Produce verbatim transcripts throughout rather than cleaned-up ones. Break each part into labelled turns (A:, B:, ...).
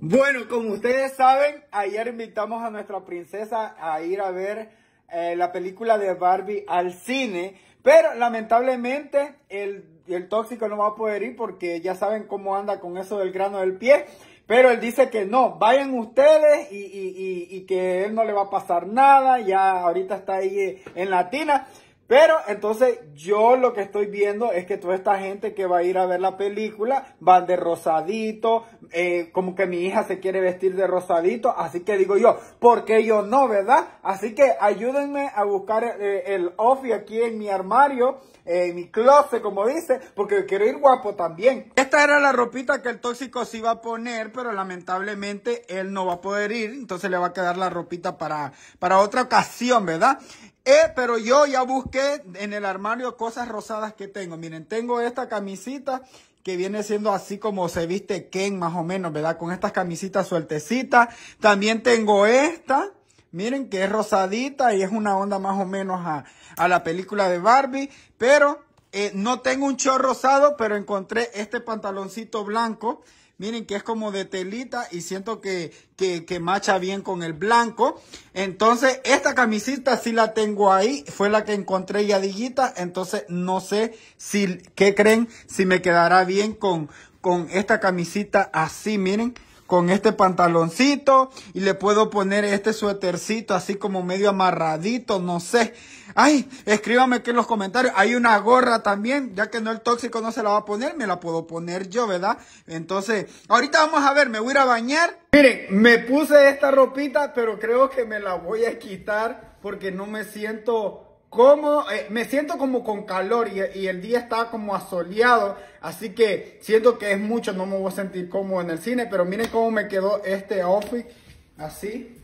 A: Bueno, como ustedes saben, ayer invitamos a nuestra princesa a ir a ver eh, la película de Barbie al cine, pero lamentablemente el, el tóxico no va a poder ir porque ya saben cómo anda con eso del grano del pie. Pero él dice que no, vayan ustedes y, y, y, y que él no le va a pasar nada, ya ahorita está ahí en Latina. Pero entonces yo lo que estoy viendo es que toda esta gente que va a ir a ver la película van de rosadito, eh, como que mi hija se quiere vestir de rosadito, así que digo yo, ¿por qué yo no, verdad? Así que ayúdenme a buscar eh, el outfit aquí en mi armario, eh, en mi closet, como dice, porque quiero ir guapo también. Esta era la ropita que el tóxico se iba a poner, pero lamentablemente él no va a poder ir, entonces le va a quedar la ropita para, para otra ocasión, ¿verdad? Eh, pero yo ya busqué en el armario cosas rosadas que tengo. Miren, tengo esta camisita que viene siendo así como se viste Ken más o menos, ¿verdad? Con estas camisitas sueltecitas. También tengo esta, miren, que es rosadita y es una onda más o menos a, a la película de Barbie. Pero eh, no tengo un short rosado, pero encontré este pantaloncito blanco. Miren que es como de telita y siento que, que, que macha bien con el blanco. Entonces, esta camisita sí la tengo ahí. Fue la que encontré yadiguita. Entonces, no sé si, ¿qué creen? Si me quedará bien con, con esta camisita así, miren. Con este pantaloncito y le puedo poner este suétercito así como medio amarradito, no sé. Ay, escríbame aquí en los comentarios. Hay una gorra también, ya que no el tóxico no se la va a poner, me la puedo poner yo, ¿verdad? Entonces, ahorita vamos a ver, me voy a ir a bañar. Miren, me puse esta ropita, pero creo que me la voy a quitar porque no me siento cómodo, eh, me siento como con calor y, y el día está como asoleado, así que siento que es mucho, no me voy a sentir cómodo en el cine, pero miren cómo me quedó este outfit, así.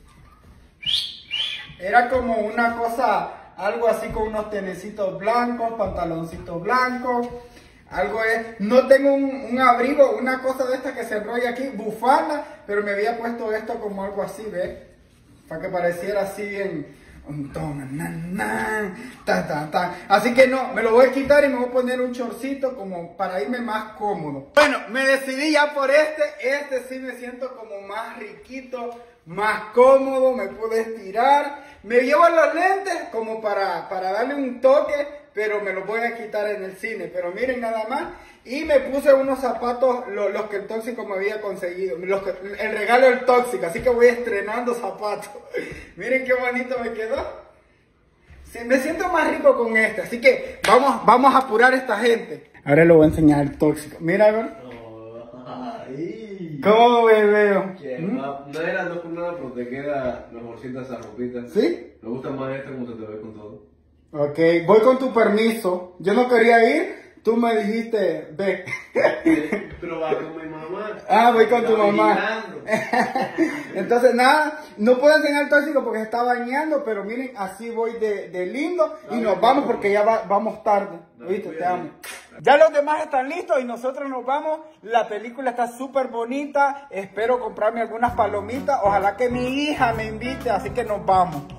A: Era como una cosa, algo así con unos tenecitos blancos, pantaloncitos blancos, algo es, no tengo un, un abrigo, una cosa de esta que se enrolla aquí, bufanda, pero me había puesto esto como algo así, ¿ves? Para que pareciera así en... Ta, ta, ta. Así que no, me lo voy a quitar y me voy a poner un chorcito como para irme más cómodo. Bueno, me decidí ya por este. Este sí me siento como más riquito, más cómodo, me puedo estirar. Me llevo los lentes como para, para darle un toque, pero me los voy a quitar en el cine. Pero miren nada más. Y me puse unos zapatos, los, los que el tóxico me había conseguido, los que, el regalo del tóxico, así que voy estrenando zapatos. Miren qué bonito me quedó. Sí, me siento más rico con este, así que vamos, vamos a apurar a esta gente. Ahora le voy a enseñar el tóxico. Mira, ¿no?
B: Ay.
A: ¿Cómo me veo?
B: ¿Mm? No, no era no con nada, pero te queda mejorcita esa ropita.
A: ¿Sí?
B: Me gusta más esta como se te ve con todo.
A: Ok, voy con tu permiso. Yo no quería ir. Tú me dijiste, ve.
B: Pero va con mi mamá.
A: Ah, voy con tu mamá.
B: Vigilando.
A: Entonces, nada, no puedo enseñar el tóxico porque se está bañando, pero miren, así voy de, de lindo y nos vamos porque ya va, vamos tarde. ¿Viste? Te amo. Ya los demás están listos y nosotros nos vamos. La película está súper bonita. Espero comprarme algunas palomitas. Ojalá que mi hija me invite, así que nos vamos.